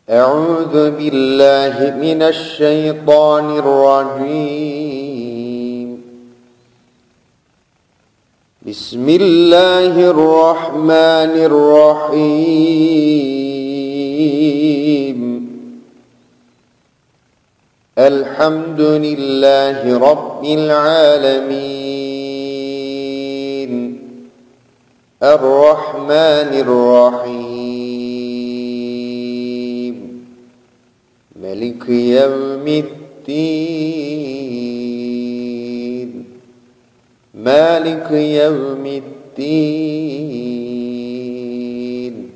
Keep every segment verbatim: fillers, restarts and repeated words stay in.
أعوذ بالله من الشيطان الرجيم. بسم الله الرحمن الرحيم. الحمد لله رب العالمين الرحمن الرحيم ملك يوم الدين مالك يوم الدين.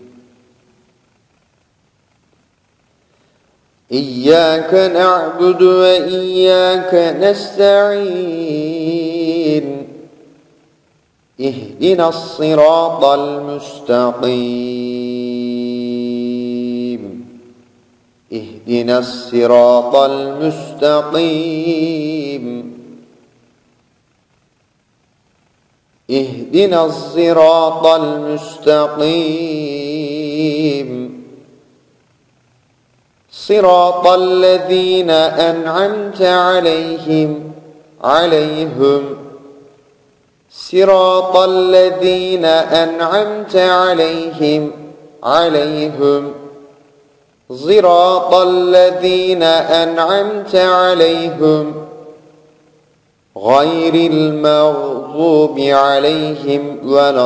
إياك نعبد وإياك نستعين. اهدنا الصراط المستقيم اهدنا الصراط المستقيم اهدنا الصراط المستقيم صراط الذين أنعمت عليهم عليهم صراط الذين أنعمت عليهم عليهم صراط الذين أنعمت عليهم غير المغضوب عليهم ولا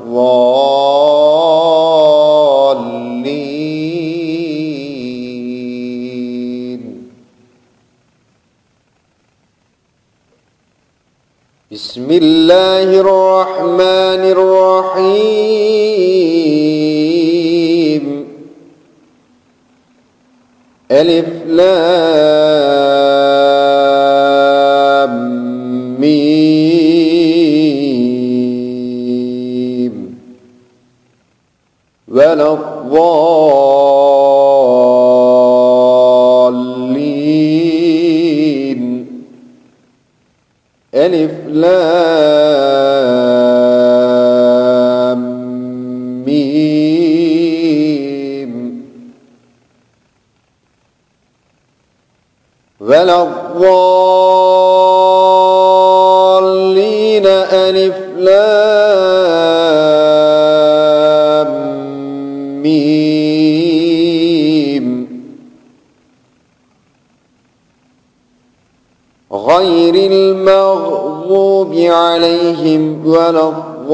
الضالين. بسم الله الرحمن الرحيم. ألف لام ميم ولا الضالين. ألف لام ميم ولا الضالين. ألف لام ميم غير المغضوب عليهم ولا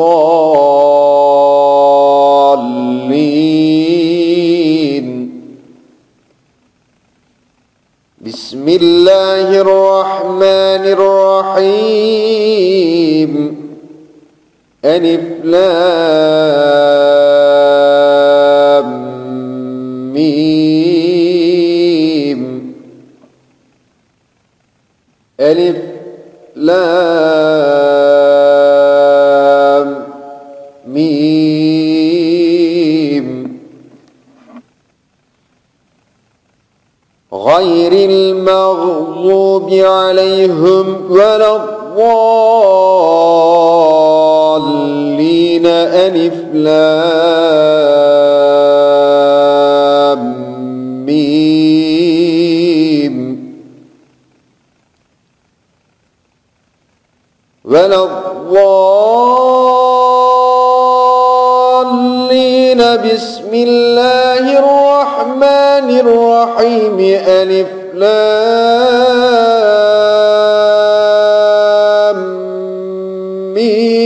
الضالين. بسم الله الرحمن الرحيم. ألف لام ميم ألف لام ميم غير المغضوب عليهم ولا الضالين. ألف لام ميم ولا الضالين. بسم الله الرحمن الرحيم. ألف لام ميم